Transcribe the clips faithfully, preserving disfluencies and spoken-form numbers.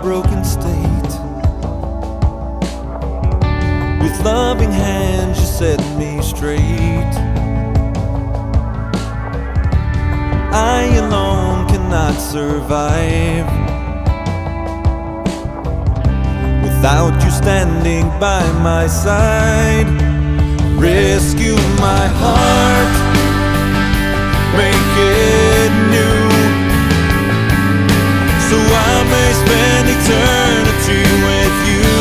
broken state. With loving hands you set me straight. I alone cannot survive without you standing by my side. Rescue my heart, make it new, so I may spend eternity with you.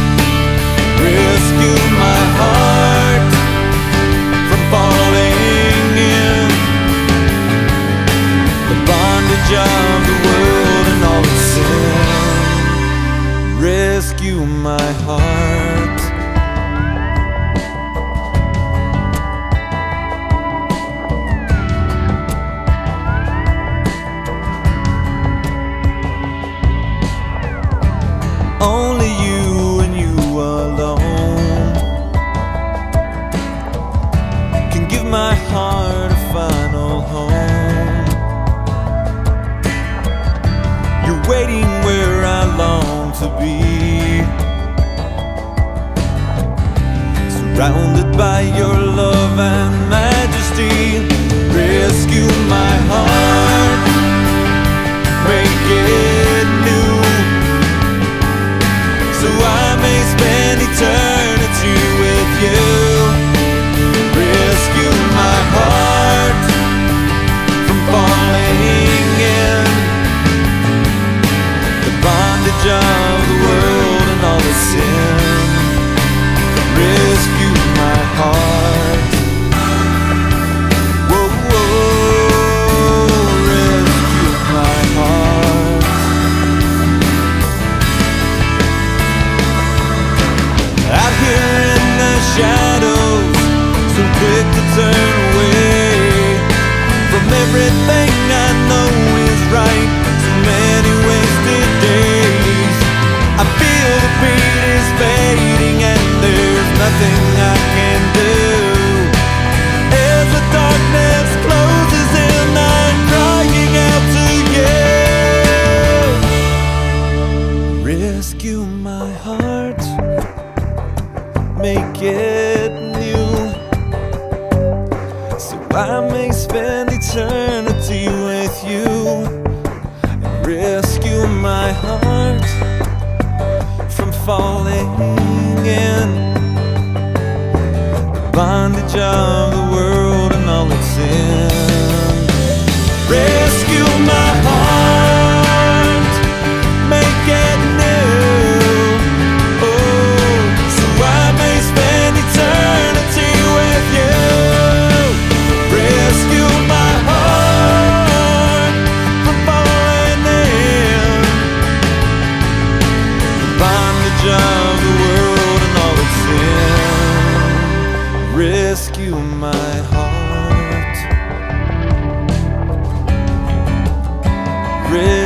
Rescue my heart from falling in the bondage of the world and all its sin. Rescue my heart. Only you and you alone can give my heart a final home. You're waiting where I long to be, surrounded by your love and majesty. Rescue my heart, make it new, so I may spend eternity with you. Rescue my heart from falling in the bondage of the world and all its sin. Rescue my heart. Whoa, whoa, rescue my heart. Out here in the shadows, so quick to turn away from everything I know is right. So many wasted days. I feel the beat is fading and there's nothing I can do. As the darkness closes in, I'm crying out to you. Rescue my heart, make it new, so I may spend eternity with you. And rescue my heart from falling in the bondage of the world and all its sin. Rescue my heart, make it new, oh, so I may spend eternity with you. Rescue my heart from falling in the bondage of the world and all its sin. Rescue my heart. Rescue